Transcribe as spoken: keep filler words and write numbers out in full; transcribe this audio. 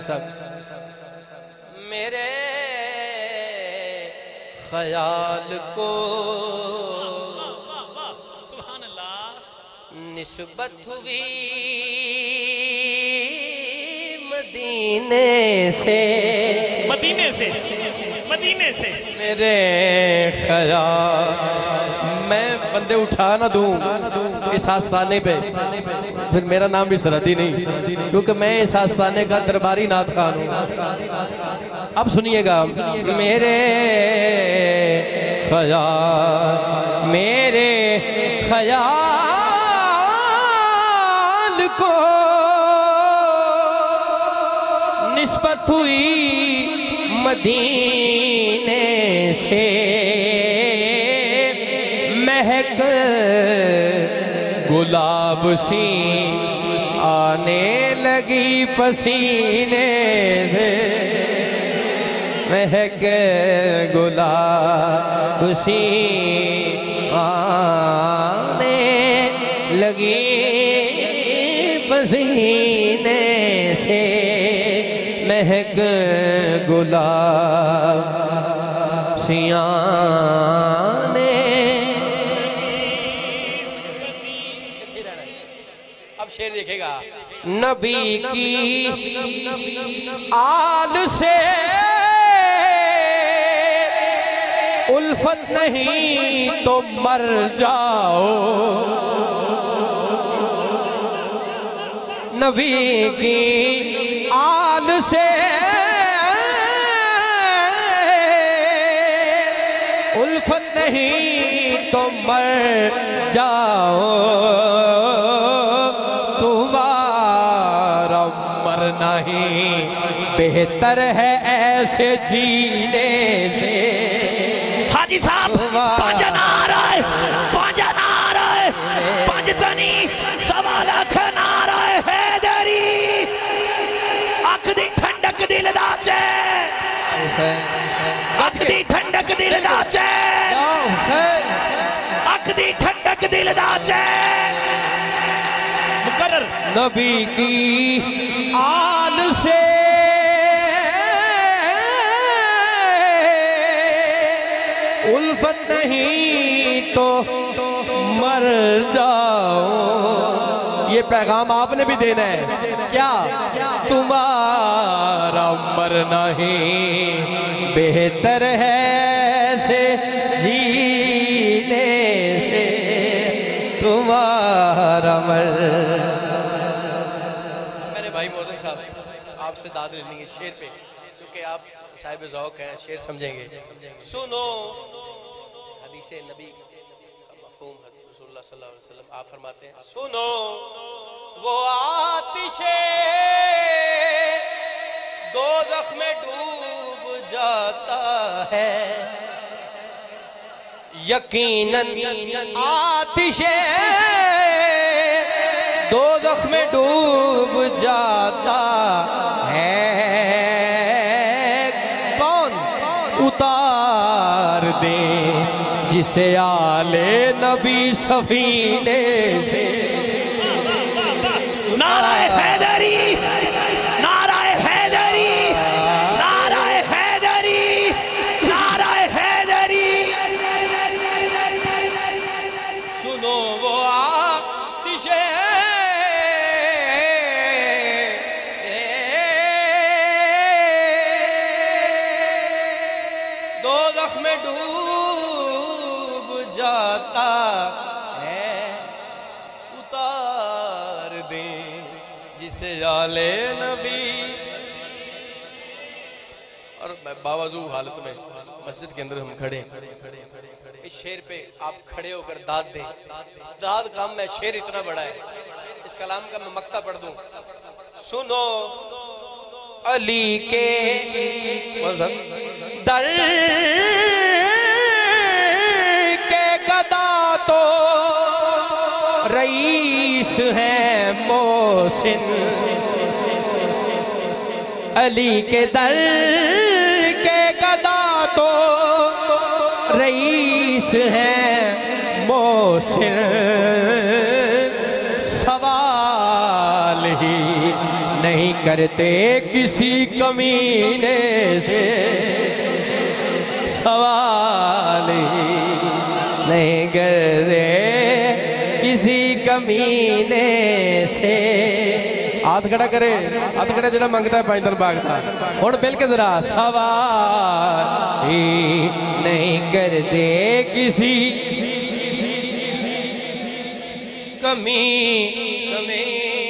मेरे ख्याल को निस्बत हुई मदीने से, मदीने से, मदीने से मेरे ख्याल मैं बंदे उठा ना दूं इस आस्थाने पे, फिर मेरा नाम भी सरहदी नहीं, क्योंकि मैं इस आस्थाने का दरबारी नाथ खान हूं। अब सुनिएगा, मेरे ख्याल मेरे ख्याल को निस्बत हुई मदीने से, महक गुलाब सी आने लगी पसीने से, महक गुलाब सी आने लगी पसीने से, महक गुलाब सी आने। अब शेर देखेगा, नबी की आल से उल्फत नहीं तो मर जाओ, नबी की आल से उल्फत नहीं तो मर जाओ, तुम्हारा मरना ही बेहतर है ऐसे जीने से। हाजी साहब पांच नारे, पांच नारे, पांच तनी सवा लाख नारे हैदरी, अख दी ठंडक दिल दा चे, अख दी ठंडक दिल दा चे, अख दी ठंडक दिल दा चे। मुकर्रर नबी की आल से उल्फत नहीं तो मर जाओ, ये पैगाम आपने भी देना है क्या? तुम्हारा मरना ही बेहतर है से जीने से, तुम्हारा मर। मेरे भाई मोहतरम साहब, आपसे दाद लेनी है शेर पे, क्योंकि आप साहिब ज़ौक़ हैं, शेर समझेंगे। सुनो हदीसे नबी का मफ़हूम रसूलुल्लाह सल्लल्लाहु अलैहि वसल्लम, आप फरमाते हैं, सुनो वो आतिशे दोज़ख में डूब जाता है, यकीनन आतिशे दोज़ख में डूब जाता है, कौन उतार दे जिसे आले नबी सफीने से। नाराए हैदरी, नाराए हैदरी, नाराए हैदरी, नाराए हैदरी। सुनो वो आतिशे दोज़ख में डूब जाता है, उतार दे जिसे आले नबी। और बावजू हालत में मस्जिद के अंदर हम खड़े, इस शेर पे आप खड़े होकर दाद दें। दाद काम में शेर इतना बड़ा है, इस कलाम का मैं मक्ता पढ़ दूं। सुनो अली के दर के गदा तो रईस है मोहसिन, अली के दर के गदा तो रईस है मोहसिन, सवाल ही नहीं करते किसी कमीने से सवाल नहीं करते किसी कमीने से। हाथ खड़ा करे, हाथ खड़ा जरा मंगता है पैदल भागता। और बिल के जरा सवाल ही नहीं करते किसी कमी कमी